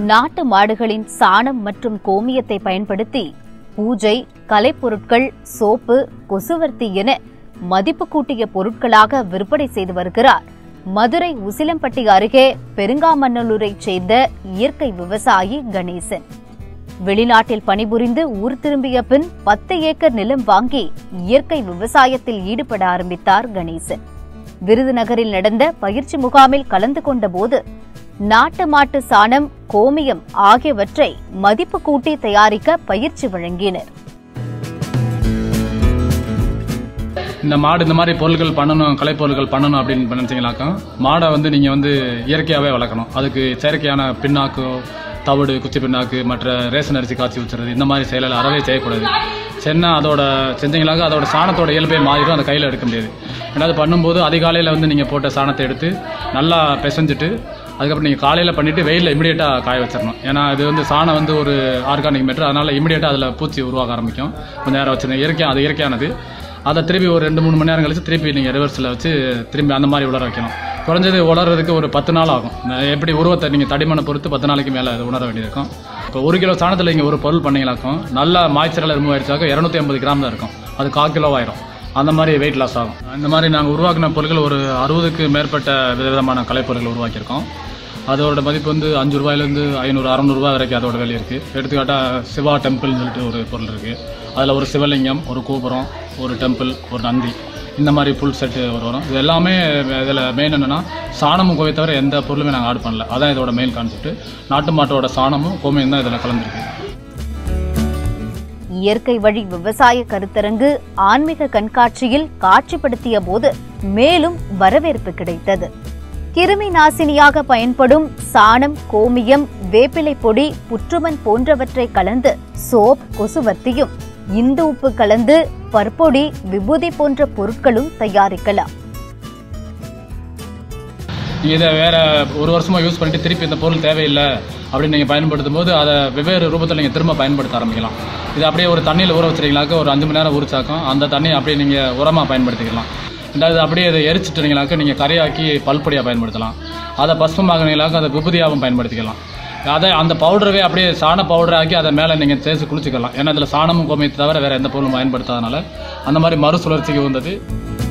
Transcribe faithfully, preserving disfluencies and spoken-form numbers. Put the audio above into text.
நாட்டு மாடுகளின் சாணம் மற்றும் கோமியத்தை பயன்படுத்தி பூஜை, கலைப்பொருட்கள், சோப்பு, கொசுவர்த்தி என மதிப்பு கூட்டிய பொருட்களாக விற்பனை செய்து வருகிறார் மதுரை உசிலம்பட்டி அருகே பெருங்காமநல்லூரைச் சேர்ந்த இயற்கை விவசாயி கணேசன். வெளிநாட்டில் பணிபுரிந்து ஊர் திரும்பிய பின் பத்து ஏக்கர் நிலம் வாங்கி இயற்கை விவசாயத்தில் ஈடுபட ஆரம்பித்தார் கணேசன். விருதுநகரில் நடந்த பயிற்சி முகாமில் கலந்து கொண்ட போது நாட்டு மாட்டு சாணம், கோமியம் ஆகியவற்றை மதிப்பு கூட்டி தயாரிக்க பயிற்சி வழங்கினர். இந்த மாடு இந்த மாதிரி பொருட்கள் பண்ணணும், கலைப்பொருட்கள் பண்ணணும் அப்படின்னு நினைச்சீங்களாக்கா மாடை வந்து நீங்கள் வந்து இயற்கையாகவே வளர்க்கணும். அதுக்கு செயற்கையான பின்னாக்கு, தவிடு, குச்சி பின்னாக்கு, மற்ற ரேஷன் அரிசி காய்ச்சி ஊற்றுறது இந்த மாதிரி செயலில் அறவே செய்யக்கூடாது. சென்னா அதோட செஞ்சீங்களாக்க அதோட சாணத்தோட இயல்பே மாறிடும், அதை கையில் எடுக்க முடியாது. ஏன்னா அது பண்ணும்போது அதிகாலையில் வந்து நீங்கள் போட்ட சாணத்தை எடுத்து நல்லா பிசைஞ்சிட்டு அதுக்கப்புறம் நீங்கள் காலையில் பண்ணிவிட்டு வெயிலில் இமிடியேட்டாக காய வச்சிடணும். ஏன்னா இது வந்து சாணம் வந்து ஒரு ஆர்கானிக் மெட்டர், அதனால் இமிடியேட்டாக அதில் பூச்சி உருவாக ஆரம்பிக்கும். கொஞ்சம் நேரம் வச்சுருந்தேன். இயற்கையாக அது இயற்கையானது. அதை திருப்பி ஒரு ரெண்டு மூணு மணி நேரம் கழிச்சு திருப்பி நீங்கள் ரிவர்ஸில் வச்சு திரும்பி அந்த மாதிரி உலர வைக்கணும். குறைஞ்சது உலர்றதுக்கு ஒரு பத்து நாள் ஆகும். எப்படி உருவத்தை நீங்கள் தடிமனை பொறுத்து பத்து நாளைக்கு மேலே அது உணர வேண்டியிருக்கும். இப்போ ஒரு கிலோ சாணத்தில் நீங்கள் ஒரு பொருள் பண்ணிங்களாக்கும் நல்லா மாய்ச்சரெல்லாம் ரிமூவ் ஆகிடுச்சாக்க இரநூத்தி ஐம்பது கிராம் தான் இருக்கும். அது கால் கிலோ ஆயிரும். அந்த மாதிரி வெயிட் லாஸ் ஆகும். இந்த மாதிரி நாங்கள் உருவாக்கின பொருட்கள் ஒரு அறுபதுக்கு மேற்பட்ட விதவிதமான கலைப்பொருட்கள் உருவாக்கியிருக்கோம். அதோட மதிப்பு வந்து அஞ்சு ரூபாயிலேருந்து ஐநூறு அறநூறுபா வரைக்கும் அதோட விலை இருக்குது. எடுத்துக்காட்டால் சிவா டெம்பிள்னு சொல்லிட்டு ஒரு பொருள் இருக்குது. அதில் ஒரு சிவலிங்கம், ஒரு கோபுரம், ஒரு டெம்பிள், ஒரு நந்தி, இந்த மாதிரி புல் செட்டு வரும். இது எல்லாமே இதில் மெயின் என்னென்னா சாணமும் கோவை தவிர எந்த பொருளுமே நாங்கள் ஆட் பண்ணல. அதான் இதோட மெயின் கான்செப்ட். நாட்டு மாட்டோட சாணமும் கோமியம் தான் இதில் கலந்துருக்கு. இயற்கை வழி விவசாய கருத்தரங்கு ஆன்மீக கண்காட்சியில் காட்சிப்படுத்திய போது மேலும் வரவேற்பு கிடைத்தது. கிருமி நாசினியாக பயன்படும் சாணம், கோமியம், வேப்பிலை பொடி, புற்றுமண் போன்றவற்றை கலந்து சோப், கொசுவர்த்தியும், இந்து உப்பு கலந்து பற்பொடி, விபூதி போன்ற பொருட்களும் தயாரிக்கலாம். இதை வேற ஒரு வருஷமா யூஸ் பண்ணிட்டு திருப்பி இந்த பொருள் தேவையில்லை அப்படின்னு நீங்கள் பயன்படுத்தும் போது அதை வெவ்வேறு ரூபத்தில் நீங்கள் திரும்ப பயன்படுத்த ஆரம்பிக்கலாம். இது அப்படியே ஒரு தண்ணியில் ஊற வச்சுருக்கீங்களாக்க ஒரு அஞ்சு மணி நேரம் ஊறிச்சாக்கும் அந்த தண்ணியை அப்படியே நீங்கள் உரமாக பயன்படுத்திக்கலாம். ரெண்டாவது அப்படியே அதை எரிச்சிட்டுறீங்களாக்க நீங்கள் கரையாக்கி பல்பொடியாக பயன்படுத்தலாம். அதை பசுமாகனீங்களாக்க அதை விபூதியாகவும் பயன்படுத்திக்கலாம். அதை அந்த பவுடரவே அப்படியே சாண பவுடர் ஆக்கி அதை மேலே நீங்கள் தேய்ச்சி குளிச்சுக்கலாம். ஏன்னா அதில் சாணமும் கோமியத்தை தவிர வேறு எந்த பொருளும் பயன்படுத்தாதனால அந்த மாதிரி மறுசுழற்சிக்கு வந்தது.